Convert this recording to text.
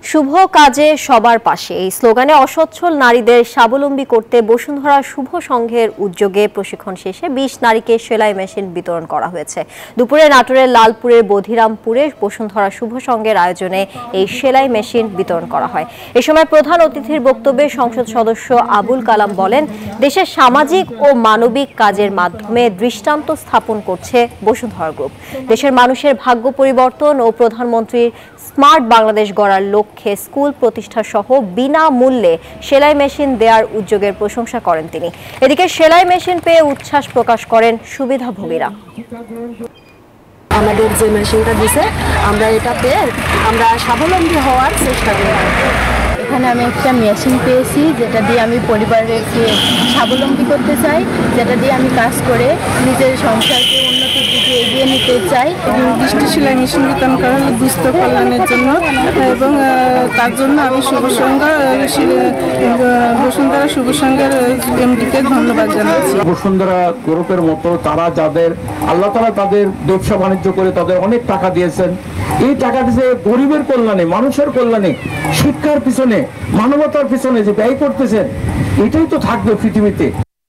শুভ কাজে সবার পাশে এই স্লোগানে অসচ্ছল নারীদের স্বাবলম্বী করতে বসুন্ধরা শুভ সংঘের উদ্যোগে প্রশিক্ষণ শেষে ২০ নারীকে সেলাই মেশিন বিতরণ করা হয়েছে। দুপুরে নাটোরের লালপুরের বধিরামপুরে বসুন্ধরা শুভ সংঘের আয়োজনে এই সেলাই মেশিন বিতরণ করা হয়। এ সময় প্রধান অতিথির বক্তব্যে সংসদ সদস্য আবুল কালাম বলেন, দেশের সামাজিক ও মানবিক কাজের মাধ্যমে দৃষ্টান্ত স্থাপন করছে বসুন্ধরা গ্রুপ। দেশের মানুষের ভাগ্য পরিবর্তন ও প্রধানমন্ত্রীর স্মার্ট বাংলাদেশ গড়ার লক্ষ্যে স্কুল প্রতিষ্ঠা সহ বিনামূল্যে সেলাই মেশিন দেওয়ার উদ্যোগের প্রশংসা করেন তিনি। এদিকে সেলাই মেশিন পেয়ে উচ্ছ্বাস প্রকাশ করেন সুবিধাভোগীরা। আমাদের যে মেশিনটা দিছে আমরা এটা পেয়ে আমরা স্বাবলম্বী হওয়ার চেষ্টা করি। এখানে আমি একটা মেশিন পেয়েছি যেটা দিয়ে আমি পরিবারকে স্বাবলম্বী করতে চাই, যেটা দিয়ে আমি কাজ করে নিজের সংসারকে উন্নতির দিকে এগিয়ে নিতে চাই। নির্দিষ্ট সেলাই মেশিন বিতরণ করা হলো দুস্থ কল্যাণের জন্য এবং তার জন্য আমি বসুন্ধরা শুভ সংঘের এমডিকে ধন্যবাদ জানাচ্ছি। বসুন্ধরা গ্রুপের মতো তারা যাদের আল্লাহ তাআলা তাদের ব্যবসা বাণিজ্য করে তাদের অনেক টাকা দিয়েছেন, এই টাকা দিয়ে গরিবের কল্যাণে, মানুষের কল্যাণে, শিক্ষার পিছনে, মানবতার পিছনে যে ব্যয় করতেছেন, এটাই তো থাকবে পৃথিবীতে।